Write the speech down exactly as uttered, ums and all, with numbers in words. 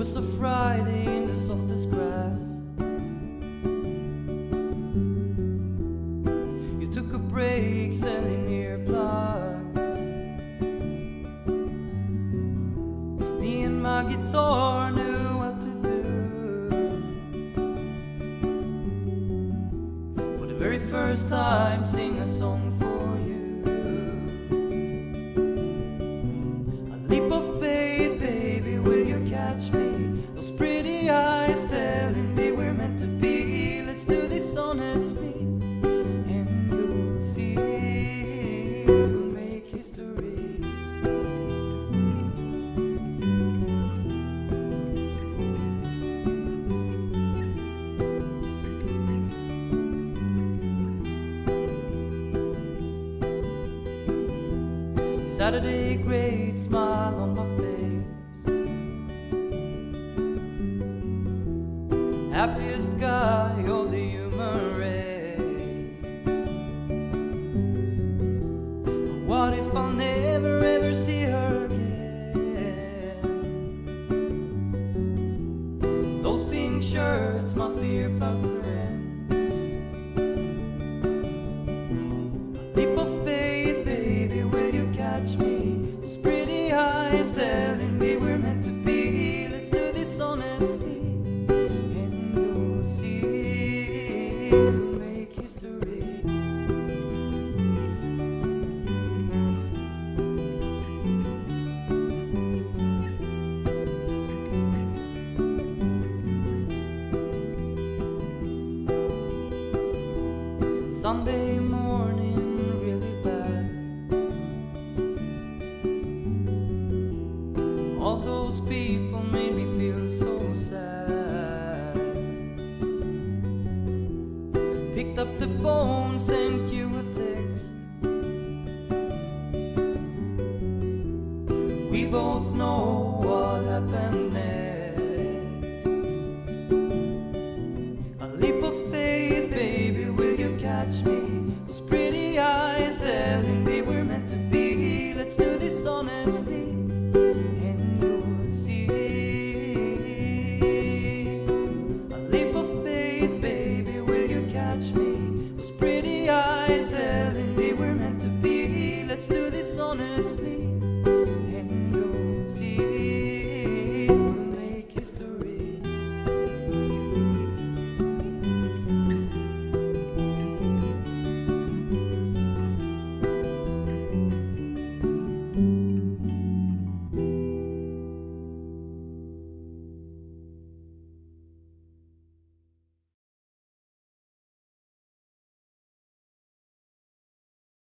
was a Friday in the softest grass. You took a break selling earplugs. Me and my guitar knew what to do. For the very first time, sing a song for you. A leap of faith, baby, will you catch me? Those pretty eyes telling me we're meant to be. Let's do this honestly, and you'll see we'll make history. Saturday, great smile on my face. Happiest guy of the human race. What if I'll never ever see her again? Those pink shirts must be her blood friends. A leap of faith, baby, will you catch me? Those pretty eyes telling me we're meant to be. Let's do this honestly, and you'll see we'll make history. Sunday morning, really bad. All those people made me feel so sad. Picked up the phone, sent you